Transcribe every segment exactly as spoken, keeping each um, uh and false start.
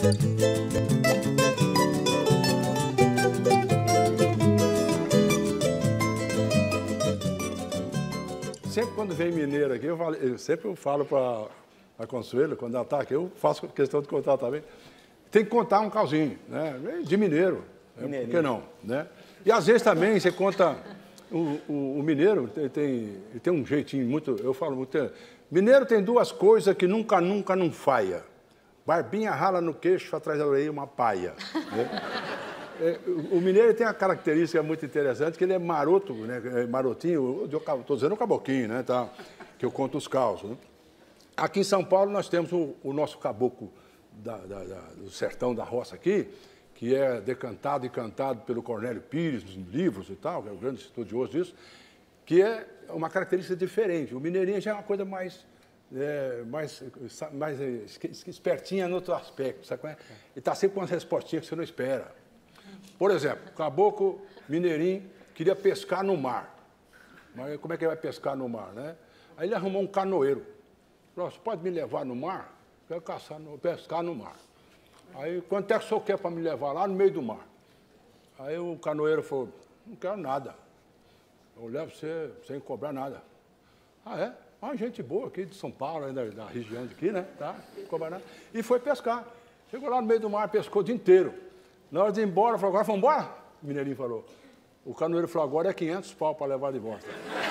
Sempre quando vem mineiro aqui, eu, falo, eu sempre falo para a Consuelo, quando ela está aqui, eu faço questão de contar também. Tem que contar um calzinho, né? De mineiro, né? Por que não? Né? E às vezes também você conta, o, o, o mineiro tem, tem, tem um jeitinho muito, eu falo muito, mineiro tem duas coisas que nunca, nunca não falha. Barbinha rala no queixo, atrás da orelha uma paia. Né? É, o mineiro tem uma característica muito interessante, que ele é maroto, né? É marotinho, estou dizendo o caboquinho, né? Tá? Que eu conto os causos. Né? Aqui em São Paulo nós temos o, o nosso caboclo da, da, da, do sertão da roça aqui, que é decantado e cantado pelo Cornélio Pires nos livros e tal, que é um grande estudioso disso, que é uma característica diferente. O mineirinho já é uma coisa mais, é, mais, mais espertinha no outro aspecto, sabe? Ele está sempre com umas respostinhas que você não espera. Por exemplo, o caboclo mineirinho queria pescar no mar. Mas como é que ele vai pescar no mar, né? Aí ele arrumou um canoeiro. Falou, você pode me levar no mar? Eu quero caçar no, pescar no mar. Aí, quanto é que o senhor quer para me levar lá no meio do mar? Aí o canoeiro falou, não quero nada. Eu levo você sem cobrar nada. Ah, é? Uma gente boa aqui de São Paulo, da, da região de aqui, né? Tá? Não cobra nada. E foi pescar. Chegou lá no meio do mar, pescou o dia inteiro. Na hora de ir embora, falou, agora vamos embora? O mineirinho falou. O canoeiro falou, agora é quinhentos pau para levar de volta.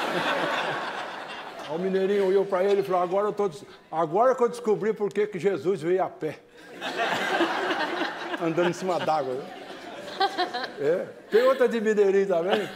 Aí o mineirinho olhou para ele e falou, agora, eu tô, agora que eu descobri por que que Jesus veio a pé. Andando em cima d'água. É. Tem outra de mineirinho também,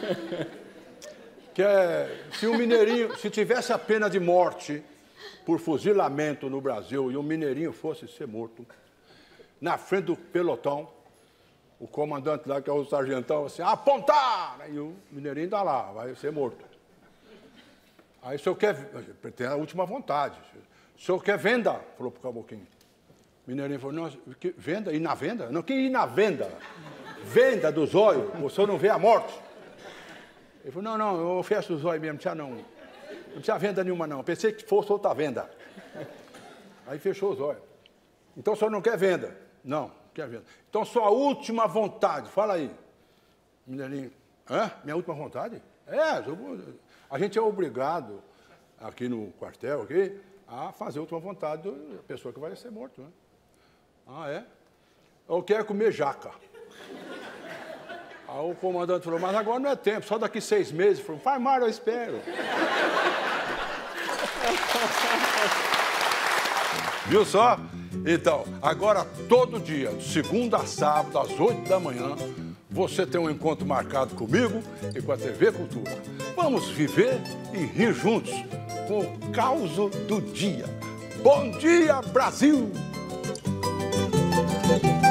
que é, se um mineirinho, se tivesse a pena de morte por fuzilamento no Brasil e um mineirinho fosse ser morto, na frente do pelotão, o comandante lá, que é o sargentão, assim, apontar! E o mineirinho está lá, vai ser morto. Aí o senhor quer, tem a última vontade, o senhor quer venda? Falou para o caboclinho. O mineirinho falou, não, que, venda? Ir na venda? Não, que ir na venda? Venda dos olhos, o senhor não vê a morte? Ele falou, não, não, eu fecho os olhos mesmo, não precisa não. Não precisa venda nenhuma não, pensei que fosse outra venda. Aí fechou os olhos. Então o senhor não quer venda? Não. Quer ver? Então, sua última vontade, fala aí. Mineirinho, hã? Minha última vontade? É, a gente é obrigado, aqui no quartel, aqui, a fazer a última vontade da pessoa que vai ser morta. Né? Ah, é? Eu quero comer jaca. Aí o comandante falou, mas agora não é tempo, só daqui seis meses. Ele falou, faz mal, eu espero. Viu só? Então, agora todo dia, de segunda a sábado, às oito da manhã, você tem um encontro marcado comigo e com a T V Cultura. Vamos viver e rir juntos com o caos do dia. Bom dia, Brasil!